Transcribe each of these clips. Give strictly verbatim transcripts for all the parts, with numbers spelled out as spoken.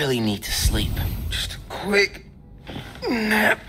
really need to sleep. Just a quick nap.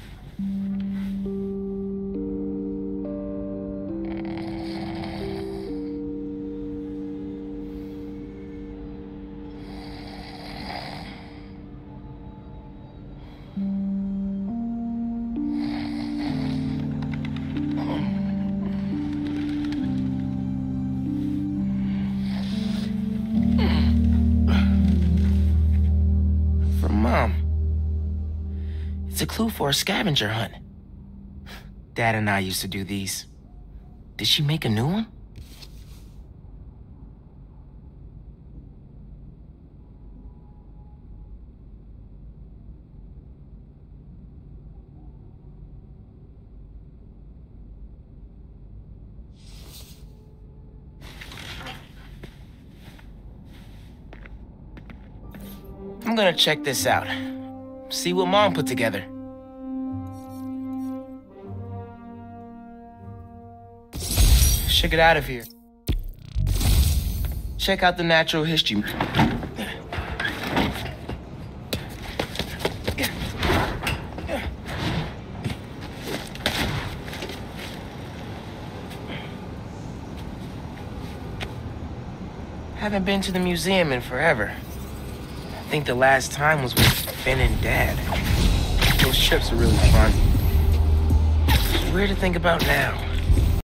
Mom. It's a clue for a scavenger hunt. Dad and I used to do these. Did she make a new one? I'm gonna check this out. See what Mom put together. Should get out of here. Check out the natural history. Haven't been to the museum in forever. I think the last time was with Finn and Dad. Those trips are really fun. It's weird to think about now.